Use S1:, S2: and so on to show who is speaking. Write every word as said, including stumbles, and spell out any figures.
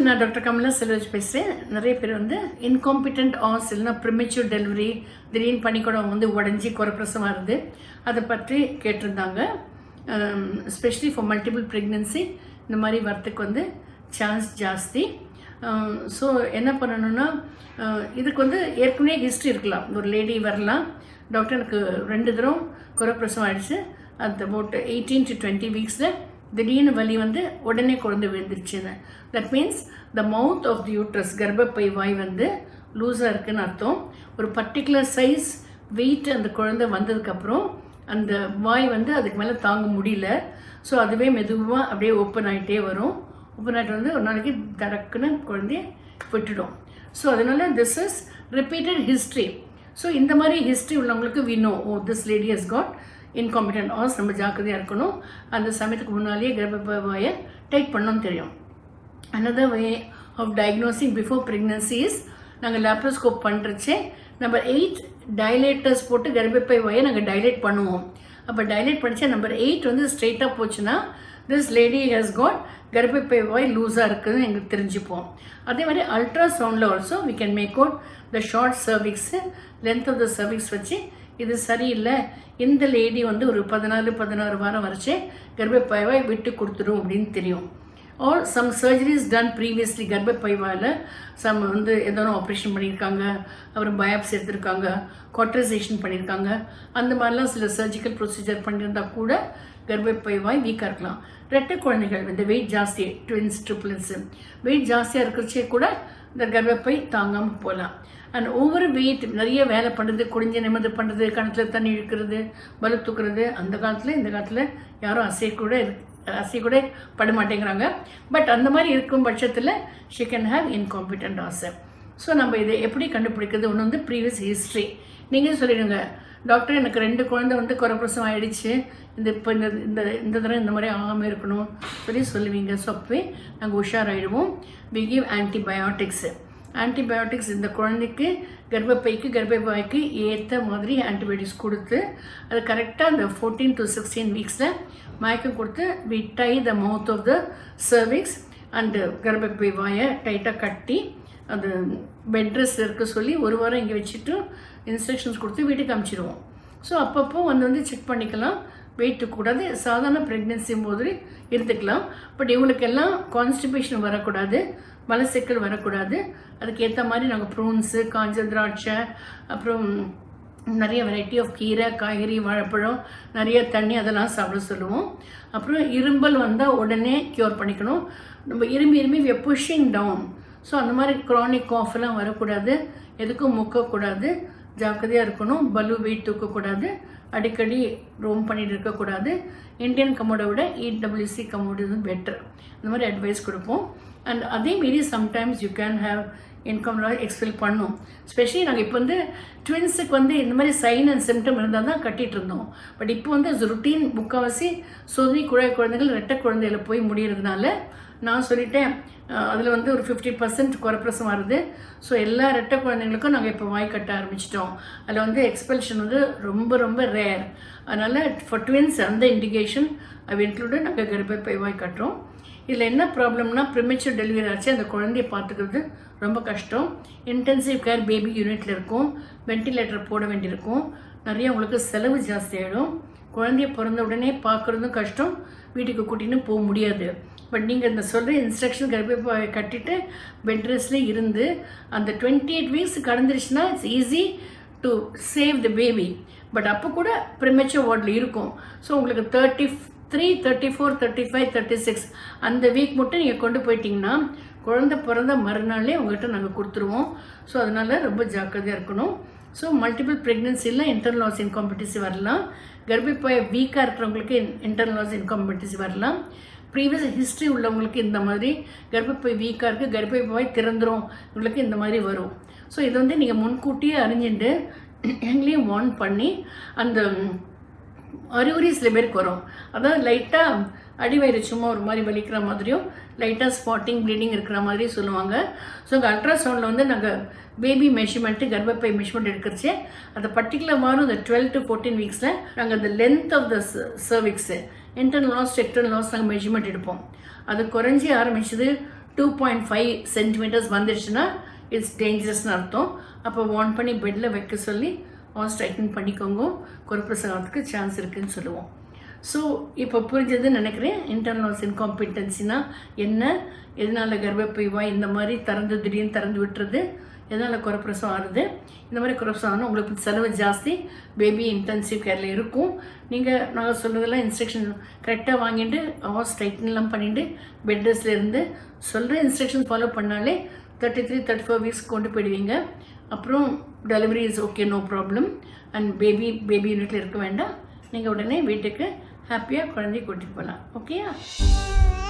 S1: நான் டாக்டர் கமலா செல்வராஜ் பேசுகிறேன். நிறைய பேர் வந்து இன்காம்பிட்டன்ட் ஆஸ் இல்லைனா ப்ரிமெச்சூர் டெலிவரி, திடீர்னு பனிக்கூடம் வந்து உடஞ்சி குறப்பிரசவம் வருது, அதை பற்றி கேட்டிருந்தாங்க. எஸ்பெஷலி ஃபார் மல்டிபிள் ப்ரெக்னென்சி இந்த மாதிரி வரத்துக்கு வந்து சான்ஸ் ஜாஸ்தி. ஸோ என்ன பண்ணணும்னா, இதுக்கு வந்து ஏற்கனவே ஹிஸ்ட்ரி இருக்கலாம். ஒரு லேடி வரலாம், டாக்டர் எனக்கு ரெண்டு தரம் குறப்பிரசவம் ஆகிடுச்சு, அது அபவுட் எயிட்டீன் டு டுவெண்ட்டி வீக்ஸில் திடீர்னு வலி வந்து உடனே குழந்தை விழுந்துருச்சுன்னு. That means the mouth of the uterus, கர்ப்பப்பை வாய் வந்து லூஸாக இருக்குதுன்னு அர்த்தம். ஒரு பர்டிகுலர் சைஸ் வெயிட் அந்த குழந்தை வந்ததுக்கப்புறம் அந்த வாய் வந்து அதுக்கு மேலே தாங்க முடியல. ஸோ அதுவே மெதுவாக அப்படியே ஓப்பன் ஆகிட்டே வரும். ஓப்பன் ஆகிட்டு வந்து ஒரு நாளைக்கு தடக்குன்னு குழந்தைய விட்டுடும். ஸோ அதனால this is repeated history. So இந்த மாதிரி ஹிஸ்ட்ரி உள்ளவங்களுக்கு we know, oh this lady has got incompetent os, நம்ம ஜாக்கிரதையாக இருக்கணும். அந்த சமயத்துக்கு முன்னாலேயே கர்ப்பப்பை வாயை டைட் பண்ணணும்னு தெரியும். another way of diagnosing before pregnancy is, நாங்கள் லேப்ரோஸ்கோப் பண்ணுறச்சே நம்பர் எயிட் டைலேட்டர்ஸ் போட்டு கர்ப்பப்பை வாயை நாங்கள் டைலேட் பண்ணுவோம். அப்போ டைலேட் பண்ணிச்சா நம்பர் எயிட் வந்து ஸ்ட்ரெயிட்டாக போச்சுன்னா திஸ் லேடி ஹஸ் காட் கர்ப்பப்பை வாய் லூஸாக இருக்குதுன்னு எங்களுக்கு தெரிஞ்சுப்போம். அதே மாதிரி அல்ட்ராசவுண்டில் also we can make out the short cervix, length of the cervix வச்சு இது சரியில்லை, இந்த லேடி வந்து ஒரு பதினாலு பதினாறு வாரம் வரைச்சே கர்ப்பப்பைவாய் விட்டு கொடுத்துடும் அப்படின்னு தெரியும். Or some surgeries done previously, கர்ப்பப்பைவாயில் சம் வந்து ஏதோ ஆப்ரேஷன் பண்ணியிருக்காங்க, அப்புறம் பயாப்சி எடுத்திருக்காங்க, காட்ரைசேஷன் பண்ணியிருக்காங்க, அந்த மாதிரிலாம் சில சர்ஜிக்கல் ப்ரொசீஜர் பண்ணியிருந்தால் கூட கர்ப்பப்பைவாய் வீக்காக இருக்கலாம். ரெட்டை குழந்தைகள் இந்த வெயிட் ஜாஸ்தி, ட்வின்ஸ் ட்ரிப்ளன்ஸு வெயிட் ஜாஸ்தியாக இருக்கிறச்சே கூட இந்த கர்ப்பப்பை தாங்காமல் போகலாம். அண்ட் ஓவர் வெயிட், நிறைய வேலை பண்ணுறது, குடிஞ்ச நிமிர்ந்து பண்ணுறது, கணத்தில் தண்ணி இழுக்கிறது, பலு தூக்குறது, அந்த காலத்தில் இந்த காலத்தில் யாரும் அசையக்கூட அசையக்கூட பட மாட்டேங்கிறாங்க. பட் அந்த மாதிரி இருக்கும் பட்சத்தில் she can have incompetent os. So நம்ம இதை எப்படி கண்டுபிடிக்கிறது? ஒன்று வந்து ப்ரீவியஸ் ஹிஸ்ட்ரி. நீங்கள் சொல்லிடுங்க, டாக்டர் எனக்கு ரெண்டு குழந்தை வந்து குறப்பிரசவம் ஆகிடுச்சு, இந்த இப்போ இந்த இந்த இந்த தடவை இந்த மாதிரி ஆகாமல் இருக்கணும் சொல்லி சொல்லுவீங்க. ஸோ அப்பவே நாங்கள் உஷாராயிடுவோம். We give antibiotics. ஆன்டிபயோட்டிக்ஸ் இந்த குழந்தைக்கு கர்ப்பப்பைக்கு கர்ப்பவாய்க்கு ஏற்ற மாதிரி ஆன்டிபயோட்டிக்ஸ் கொடுத்து அது கரெக்டாக அந்த ஃபோர்டீன் டு சிக்ஸ்டீன் வீக்ஸில் மயக்கம் கொடுத்து we tie the mouth of the cervix and கர்ப்பப்பை வாயை டைட்டாக கட்டி அது பெட் ரெஸ்ட் இருக்க சொல்லி ஒரு வாரம் இங்கே வச்சுட்டு இன்ஸ்ட்ரக்ஷன்ஸ் கொடுத்து வீட்டுக்கு அனுப்பிச்சிடுவோம். ஸோ அப்பப்போ வந்து வந்து செக் பண்ணிக்கலாம். வெயிட்டு கூடாது, சாதாரண ப்ரெக்னென்சி போது இருந்துக்கலாம். பட் இவங்களுக்கெல்லாம் கான்ஸ்டிபேஷன் வரக்கூடாது, மலச்சிக்கல் வரக்கூடாது. அதுக்கு ஏற்ற மாதிரி நாங்கள் ப்ரூன்ஸு, காஞ்ச திராட்சை, அப்புறம் நிறைய வெரைட்டி ஆஃப் கீரை, காய்கறி, வாழைப்பழம், நிறைய தண்ணி அதெல்லாம் சாப்பிட சொல்லுவோம். அப்புறம் இரும்பல் வந்தால் உடனே க்யூர் பண்ணிக்கணும். நம்ம இரும்பி இரும்பி we are pushing down. So அந்த மாதிரி க்ரானிக் காஃப்லாம் வரக்கூடாது, எதுக்கும் முக்கக்கூடாது, ஜாக்கிரதையாக இருக்கணும். பலு வெயிட் தூக்கக்கூடாது, அடிக்கடி ரோம் பண்ணிட்டு இருக்கக்கூடாது. இந்தியன் கமோடை விட இடபிள்யூசி கமோடு இது பெட்டர். இந்த மாதிரி அட்வைஸ் கொடுப்போம். அண்ட் அதே மாரி sometimes you can have income expel பண்ணும். ஸ்பெஷலி நாங்கள் இப்போ வந்து ட்வின்ஸுக்கு வந்து இந்த மாதிரி சைன் அண்ட் சிம்டம் இருந்தால் தான் கட்டிகிட்டு இருந்தோம். பட் இப்போ வந்து ருட்டீன் முக்கால்வாசி சோதனை குழாய் குழந்தைகள் ரெட்டை குழந்தையில போய் முடியறதுனால நான் சொல்லிட்டேன், அதில் வந்து ஒரு ஃபிஃப்டி பர்சன்ட் குறப்பிரசம் வருது. ஸோ எல்லா ரெட்டை குழந்தைங்களுக்கும் நாங்கள் இப்போ வாய் கட்ட ஆரம்பிச்சிட்டோம். அதில் வந்து எக்ஸ்பெல்ஷன் வந்து ரொம்ப ரொம்ப ரேர். அதனால் ஃபார் ட்வின்ஸ் அந்த இண்டிகேஷன் அது இன்க்ளூடட் நாங்கள் கர்ப்பப்பை வாய் கட்டுறோம். இதில் என்ன ப்ராப்ளம்னா, ப்ரிமெச்சூர் டெலிவரி ஆச்சு, அந்த குழந்தைய பார்த்துக்கிறது ரொம்ப கஷ்டம். இன்டென்சிவ் கேர் பேபி யூனிட்டில் இருக்கும், வென்டிலேட்டர் போட வேண்டியிருக்கும், நிறைய உங்களுக்கு செலவு ஜாஸ்தி ஆகிடும். குழந்தைய பிறந்த உடனே பார்க்குறதும் கஷ்டம், வீட்டுக்கு கூட்டின்னு போக முடியாது. பட் நீங்கள் இந்த சொல்கிற இன்ஸ்ட்ரக்ஷன் கர்ப்பப்பை கட்டிட்டு பெட் ரெஸ்ட்லேயே இருந்து அந்த டுவெண்ட்டி எயிட் வீக்ஸ் கடந்துருச்சுன்னா it's easy to save the baby. But அப்போ கூட ப்ரிமெச்சூர் வார்டில் இருக்கும். ஸோ உங்களுக்கு thirty three thirty four thirty five thirty six அந்த வீக் மட்டும் நீங்கள் கொண்டு போயிட்டீங்கன்னா குழந்தை பிறந்த மறுநாளே உங்கள்கிட்ட நாங்கள் கொடுத்துருவோம். ஸோ அதனால் ரொம்ப ஜாக்கிரதையாக இருக்கணும். ஸோ மல்டிபிள் ப்ரெக்னென்சியில் இன்டர்னல் லாஸ் இன்காம்பிட்டன்சி வரலாம். கர்ப்பப்பை வீக்காக இருக்கிறவங்களுக்கு இன்டர்னல் லாஸ் இன்காம்பிட்டன்சி வரலாம். ப்ரீவியஸ் ஹிஸ்ட்ரி உள்ளவங்களுக்கு இந்த மாதிரி கர்ப்பப்பை வீக்காக இருக்குது, கர்ப்பப்பை திறந்துடும், இவங்களுக்கு இந்த மாதிரி வரும். ஸோ இது வந்து நீங்கள் முன்கூட்டியே அறிஞ்சிட்டு எங்களையும் வார்ன் பண்ணி அந்த அறிகுறி சில பேருக்கு வரும். அதாவது லைட்டாக அடிவயிறு சும்மா ஒரு மாதிரி வலிக்கிற மாதிரியும், லைட்டாக ஸ்பாட்டிங் ப்ளீடிங் இருக்கிற மாதிரி சொல்லுவாங்க. ஸோ இங்கே அல்ட்ராசவுண்டில் வந்து நாங்கள் பேபி மெஷர்மெண்ட்டு, கர்ப்பப்பை மெஷர்மெண்ட் எடுக்கிறச்சே அந்த பர்டிகுலர் வாரம் இந்த டுவெல் டு ஃபோர்டீன் வீக்ஸில் நாங்கள் அந்த length of the cervix, internal os external os நாங்கள் மெஷர்மெண்ட் எடுப்போம். அது குறைஞ்சி ஆரம்பிச்சது டூ பாயிண்ட் ஃபைவ் சென்டிமீட்டர்ஸ் வந்துடுச்சுன்னா இட்ஸ் டேஞ்சரஸ்னு அர்த்தம். அப்போ வார்ன் பண்ணி பெட்டில் வைக்க சொல்லி ஆஸ் டைட்டன் பண்ணிக்கோங்க. குறைப்பிரசவத்துக்கு சான்ஸ் இருக்குதுன்னு சொல்லுவோம். ஸோ இப்போ புரிஞ்சதுன்னு நினைக்கிறேன். இன்டர்னல் ஆஸ் இன்காம்பிட்டன்சினா என்ன, எதனால் கர்ப்பப்பைவாய் இந்த மாதிரி திறந்து திடீர்னு திறந்து விட்டுறது, எதனால் குறைப்பிரசவம் ஆகுது, இந்த மாதிரி குறைப்பிரசவம் ஆனால் உங்களுக்கு செலவு ஜாஸ்தி, பேபி இன்டென்சிவ் கேரில் இருக்கும். நீங்கள் நாங்கள் சொல்கிறதெல்லாம் இன்ஸ்ட்ரக்ஷன் கரெக்டாக வாங்கிட்டு ஆஸ் டைட்டன்லாம் பண்ணிவிட்டு பெட் ரெஸ்ட்ல இருந்து சொல்கிற இன்ஸ்ட்ரக்ஷன் ஃபாலோ பண்ணாலே thirty three thirty four weeks கொண்டு போயிடுவீங்க. அப்புறம் delivery is okay, no problem. And baby baby யூனிட்டில் இருக்க வேண்டாம். நீங்கள் உடனே வீட்டுக்கு ஹாப்பியாக குழந்தைய கூட்டிகிட்டு போகலாம். ஓகேயா?